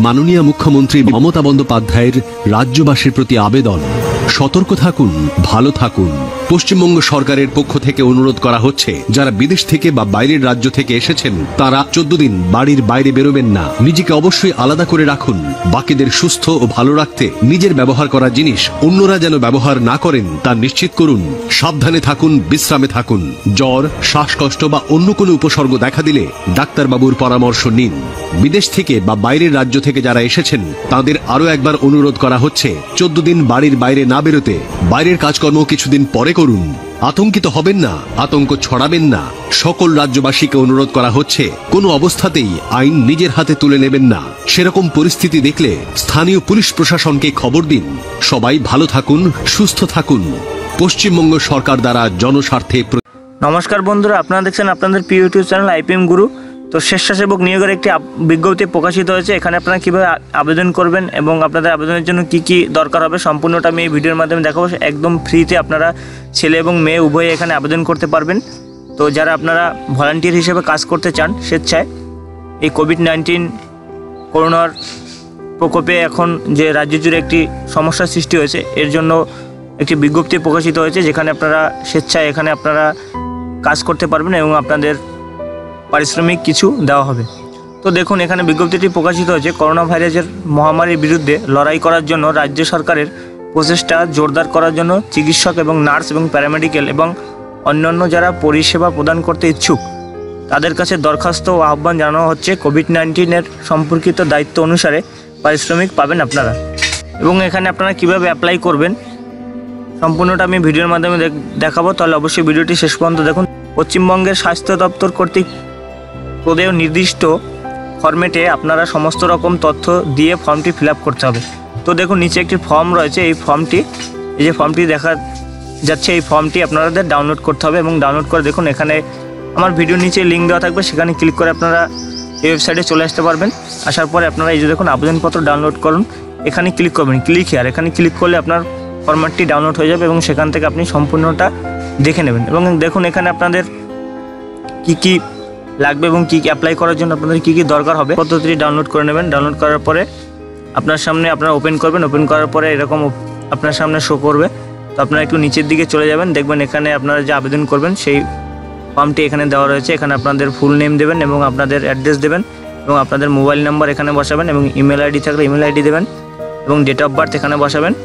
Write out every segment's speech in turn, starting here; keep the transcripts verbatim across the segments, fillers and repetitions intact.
মাননীয় মুখ্যমন্ত্রী মমতা বন্দ্যোপাধ্যায়ের রাজ্যবাসীর প্রতি আবেদন, সতর্ক থাকুন, ভালো থাকুন। পশ্চিমবঙ্গ সরকারের পক্ষ থেকে অনুরোধ করা হচ্ছে, যারা বিদেশ থেকে বা বাইরের রাজ্য থেকে এসেছেন তারা চোদ্দ দিন বাড়ির বাইরে বেরোবেন না। নিজেকে অবশ্যই আলাদা করে রাখুন। বাকিদের সুস্থ ও ভালো রাখতে নিজের ব্যবহার করা জিনিস অন্যরা যেন ব্যবহার না করেন তা নিশ্চিত করুন। সাবধানে থাকুন, বিশ্রামে থাকুন। জ্বর, শ্বাসকষ্ট বা অন্য কোনো উপসর্গ দেখা দিলে ডাক্তারবাবুর পরামর্শ নিন। বিদেশ থেকে বা বাইরের রাজ্য থেকে যারা এসেছেন তাদের আরো একবার অনুরোধ করা হচ্ছে, চোদ্দ দিন বাড়ির বাইরে না বেরোতে। বাইরের কাজকর্ম কিছুদিন পরে করুন। আতঙ্কিত হবেন না, আতঙ্ক ছড়াবেন না। সকল রাজ্যবাসীকে অনুরোধ করা হচ্ছে, কোনো অবস্থাতেই আইন নিজের হাতে তুলে নেবেন না। সেরকম পরিস্থিতি দেখলে স্থানীয় পুলিশ প্রশাসনকে খবর দিন। সবাই ভালো থাকুন, সুস্থ থাকুন। পশ্চিমবঙ্গ সরকার দ্বারা জনস্বার্থে। নমস্কার বন্ধুরা, আপনারা দেখছেন আপনাদের প্রিয় ইউটিউব চ্যানেল আইপিএম গুরু। তো স্বেচ্ছাসেবক নিয়োগের একটি বিজ্ঞপ্তি প্রকাশিত হয়েছে। এখানে আপনারা কীভাবে আবেদন করবেন এবং আপনাদের আবেদনের জন্য কি কি দরকার হবে সম্পূর্ণটা আমি এই ভিডিওর মাধ্যমে দেখাবো। একদম ফ্রিতে আপনারা ছেলে এবং মেয়ে উভয়ে এখানে আবেদন করতে পারবেন। তো যারা আপনারা ভলান্টিয়ার হিসেবে কাজ করতে চান স্বেচ্ছায়, এই কোভিড নাইন্টিন করোনার প্রকোপে এখন যে রাজ্য জুড়ে একটি সমস্যার সৃষ্টি হয়েছে, এর জন্য একটি বিজ্ঞপ্তি প্রকাশিত হয়েছে, যেখানে আপনারা স্বেচ্ছায় এখানে আপনারা কাজ করতে পারবেন এবং আপনাদের পারিশ্রমিক কিছু দেওয়া হবে। তো দেখুন, এখানে বিজ্ঞপ্তিটি প্রকাশিত হয়েছে। করোনা ভাইরাসের মহামারীর বিরুদ্ধে লড়াই করার জন্য রাজ্য সরকারের প্রচেষ্টা জোরদার করার জন্য চিকিৎসক এবং নার্স এবং প্যারামেডিক্যাল এবং অন্যান্য যারা পরিষেবা প্রদান করতে ইচ্ছুক তাদের কাছে দরখাস্ত ও আহ্বান জানানো হচ্ছে। কোভিড নাইন্টিনের সম্পর্কিত দায়িত্ব অনুসারে পারিশ্রমিক পাবেন আপনারা। এবং এখানে আপনারা কিভাবে অ্যাপ্লাই করবেন সম্পূর্ণটা আমি ভিডিওর মাধ্যমে দেখাবো, তাহলে অবশ্যই ভিডিওটি শেষ পর্যন্ত দেখুন। পশ্চিমবঙ্গের স্বাস্থ্য দপ্তর কর্তৃক প্রদেয় নির্দিষ্ট ফরম্যাটে আপনারা সমস্ত রকম তথ্য দিয়ে ফর্মটি ফিল আপ করতে হবে। তো দেখুন, নিচে একটি ফর্ম রয়েছে। এই ফর্মটি এই যে ফর্মটি দেখা যাচ্ছে, এই ফর্মটি আপনাদের ডাউনলোড করতে হবে এবং ডাউনলোড করে দেখুন, এখানে আমার ভিডিওর নিচে লিঙ্ক দেওয়া থাকবে, সেখানে ক্লিক করে আপনারা এই ওয়েবসাইটে চলে আসতে পারবেন। আসার পরে আপনারা এই যে দেখুন আবেদনপত্র ডাউনলোড করুন, এখানে ক্লিক করবেন, ক্লিক হিয়ার। এখানে ক্লিক করলে আপনার ফরম্যাটটি ডাউনলোড হয়ে যাবে এবং সেখান থেকে আপনি সম্পূর্ণটা দেখে নেবেন। এবং দেখুন এখানে আপনাদের কি কি লাগবে এবং কি কি অ্যাপ্লাই করার জন্য আপনাদের কি কি দরকার হবে পদ্ধতিটি ডাউনলোড করে নেবেন। ডাউনলোড করার পরে আপনার সামনে আপনারা ওপেন করবেন। ওপেন করার পরে এরকম আপনার সামনে শো করবে। তো আপনারা একটু নিচের দিকে চলে যাবেন, দেখবেন এখানে আপনারা যে আবেদন করবেন সেই ফর্মটি এখানে দেওয়া রয়েছে। এখানে আপনাদের ফুল নেম দেবেন এবং আপনাদের অ্যাড্রেস দেবেন এবং আপনাদের মোবাইল নাম্বার এখানে বসাবেন এবং ইমেল আইডি থাকলে ইমেল আইডি দেবেন এবং ডেট অফ বার্থ এখানে বসাবেন।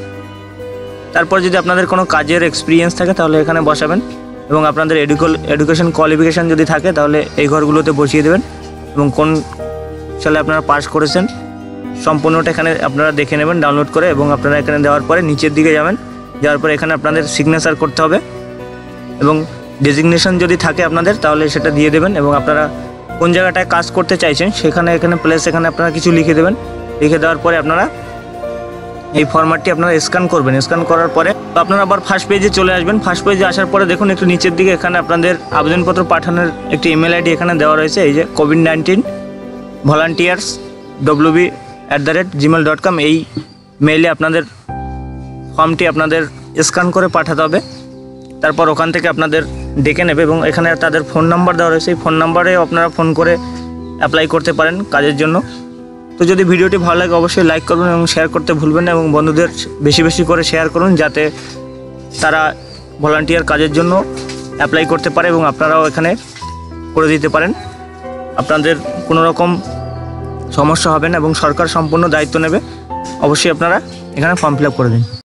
তারপর যদি আপনাদের কোনো কাজের এক্সপিরিয়েন্স থাকে তাহলে এখানে বসাবেন এবং আপনাদের এডুকেশন কোয়ালিফিকেশান যদি থাকে তাহলে এই ঘরগুলোতে বসিয়ে দেবেন এবং কোন সালে আপনারা পাস করেছেন সম্পূর্ণটা এখানে আপনারা দেখে নেবেন ডাউনলোড করে। এবং আপনারা এখানে দেওয়ার পরে নিচের দিকে যাবেন, যাওয়ার পরে এখানে আপনাদের সিগনেচার করতে হবে এবং ডেজিগনেশন যদি থাকে আপনাদের তাহলে সেটা দিয়ে দেবেন এবং আপনারা কোন জায়গাটায় কাজ করতে চাইছেন সেখানে এখানে প্লেস এখানে আপনারা কিছু লিখে দেবেন। লিখে দেওয়ার পরে আপনারা এই ফরম্যাটটি আপনারা স্ক্যান করবেন। স্ক্যান করার পরে আপনারা আবার ফার্স্ট পেজে চলে আসবেন। ফার্স্ট পেজে আসার পরে দেখুন একটু নিচের দিকে এখানে আপনাদের আবেদনপত্র পাঠানোর একটি ইমেল আইডি এখানে দেওয়া রয়েছে, এই যে COVID nineteen volunteers WB at the rate gmail dot com. এই মেইলে আপনাদের ফর্মটি আপনাদের স্ক্যান করে পাঠাতে হবে। তারপর ওখান থেকে আপনাদের ডেকে নেবে এবং এখানে তাদের ফোন নাম্বার দেওয়া রয়েছে। এই ফোন নাম্বারেও আপনারা ফোন করে অ্যাপ্লাই করতে পারেন কাজের জন্য। তো যদি ভিডিওটি ভালো লাগে অবশ্যই লাইক করবেন এবং শেয়ার করতে ভুলবেন না এবং বন্ধুদের বেশি বেশি করে শেয়ার করুন, যাতে তারা ভলান্টিয়ার কাজের জন্য অ্যাপ্লাই করতে পারে এবং আপনারাও এখানে করে দিতে পারেন। আপনাদের কোনো রকম সমস্যা হবে না এবং সরকার সম্পূর্ণ দায়িত্ব নেবে। অবশ্যই আপনারা এখানে ফর্ম ফিল আপ করে দিন।